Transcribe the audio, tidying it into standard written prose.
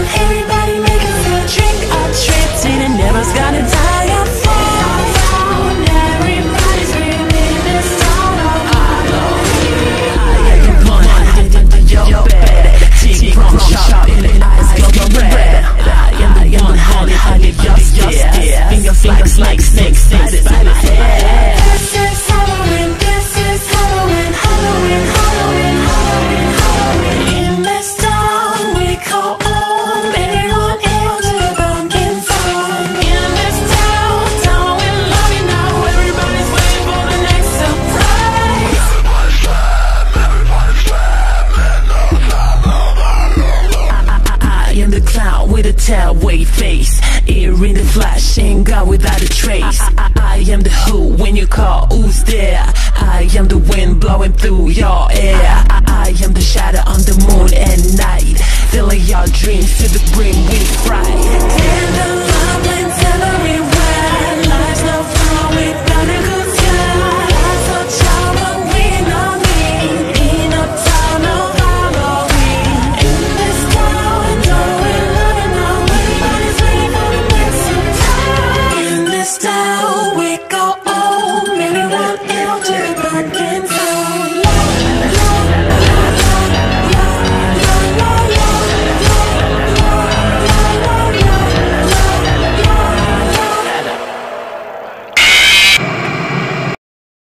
Everybody make a feel, trick or treat, and never's gonna die of fun. Everybody's screaming this song of Halloween. I am the one hiding under your bed, teeth from shopping, eyes glowing red. I am the one hiding under your stairs, fingers like snakes inside my head. This is Halloween, this is Halloween, Halloween, Halloween, Halloween, Halloween. In this town we call home, everyone else is pumpkin fun. In this town we love you now, everybody's waiting for the next surprise. I am the clown with a tailway face, ear in the flash, ain't gone without a trace. I am the who when you call, who's there? I am the wind blowing through your air. I am the shadow on the moon at night, filling your dreams to the brim with fright.